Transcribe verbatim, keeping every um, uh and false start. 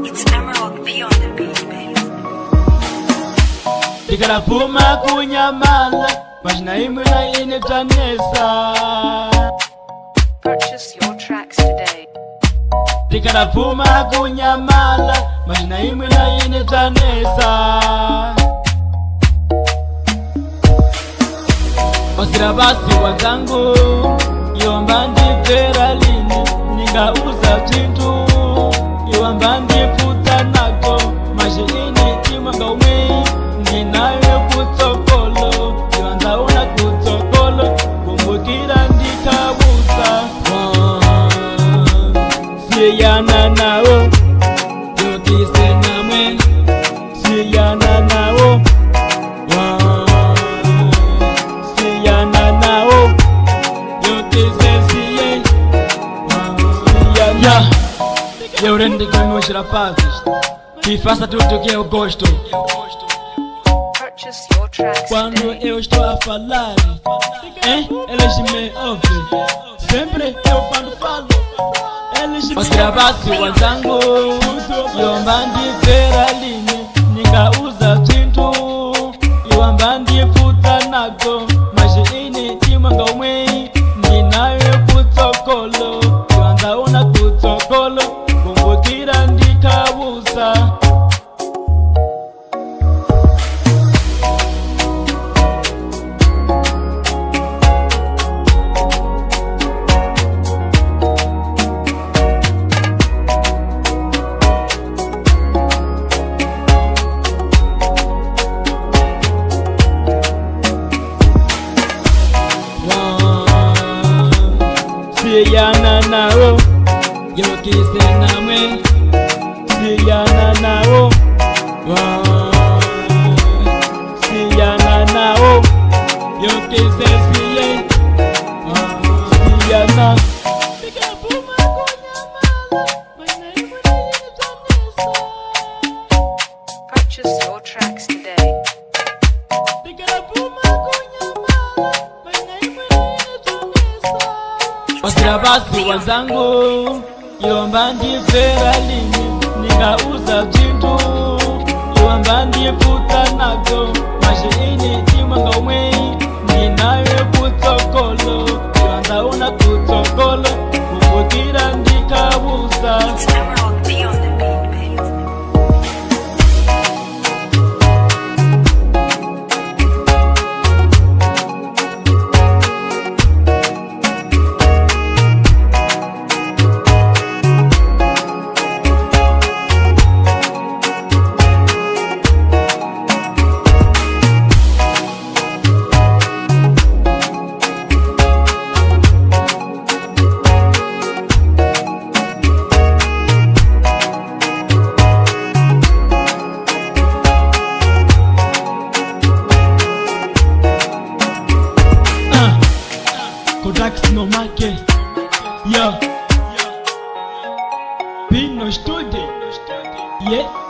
It's Emerald P on the beat, baby. Tikarapuma kunyamala, majina imwe na ine tanesa. Purchase your tracks today. Tikarapuma kunyamala, majina imwe na ine tanesa. Osira basi wazangu, yomba ndipera lini, ningauza chintu. Yomba ndiputa nato, maji ini timwa ngaume. Ninawe kutokolo, yuanza una kutokolo. Kumbukira ndikabusa, siyana nao, yokise namwe, siyana nao, siyana nao, yokise siye, siyana. Eu rende com meus rapazes, que faça tudo que eu gosto. Purchase your tracks Quando today. eu estou a falar, hein, eles me ouvem. Sempre eu falo, falo, eles me ouvem. Osirabasi wazangu, yomba ndipera lini, ninga uza chintu. Yomba ndiputa nago, maji ini timwa ngaume. Ninawe kutokolo, yuanza una kutokolo. Kumbukira ndikabusa. Siyana nao, yokise namwe, siyana nao, siyana nao, yokise siye, siyana. Purchase your tracks today. Osirabasi wazangu, yomba ndipera lini, ningauza chintu. Yomba ndiputa nago, maji ini timwa ngaume. Ninawe kutokolo, yuanza una kutokolo. Kumbukira ndikabusa. It's Emerald P on the beat, baby. Kodax no market, yo. Pino studio, yeah.